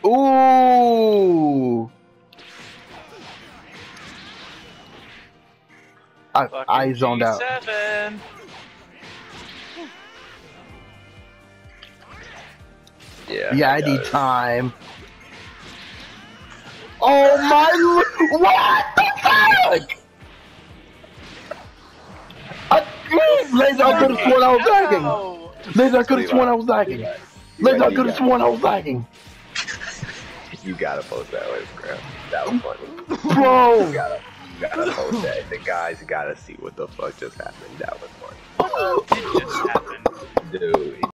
Ooh! I zoned out. G7. Yeah, I need time. Oh my! What the fuck? Laser, I could have sworn I was lagging. Laser, I could have sworn I was lagging. Laser, I could have sworn I was lagging. You gotta post that way, bro. That was funny. Bro! You gotta post that. The guys gotta see what the fuck just happened. That was funny. What did just happen? Dude.